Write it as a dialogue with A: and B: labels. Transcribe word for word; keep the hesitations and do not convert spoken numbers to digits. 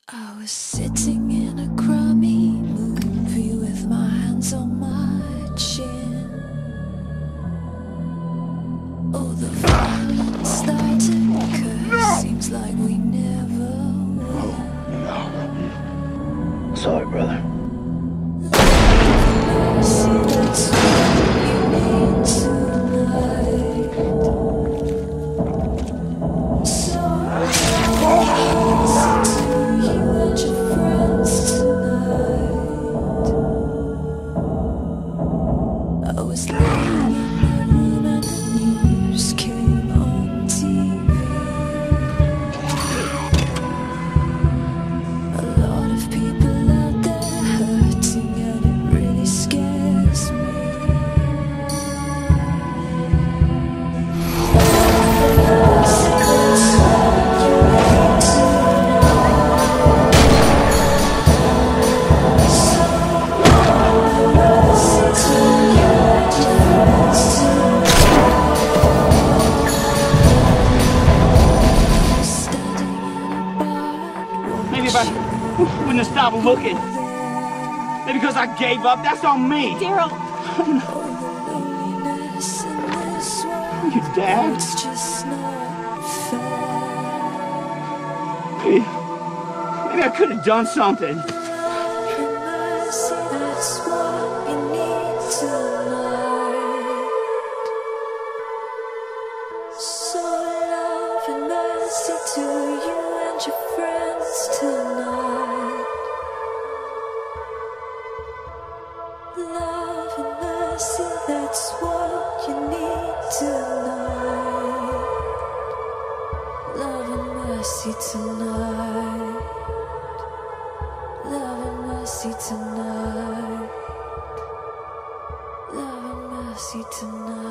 A: I was sitting in a crummy movie with my hands on my chin. Oh, the violence started to occur. Seems like we never will.
B: No. Sorry, brother.
A: See, that's what you need tonight. So you and your friends tonight. I was laying in my room and the news came on T V. A lot of people out there hurting and it really scares me.
C: Maybe if I wouldn't have stopped looking. Maybe because I gave up. That's on me.
D: Daryl.
C: Your dad?
A: It's just not fair.
C: Maybe, maybe I could have done something.
A: Mercy, that's what you need tonight. So love and mercy to you and your friends tonight. Love and mercy, that's what you need tonight. Love and mercy tonight. Love and mercy tonight. Love and mercy tonight.